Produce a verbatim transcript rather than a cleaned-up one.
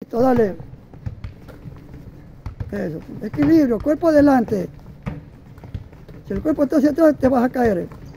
Listo, dale. Eso. Equilibrio, cuerpo adelante. Si el cuerpo está hacia atrás, te vas a caer.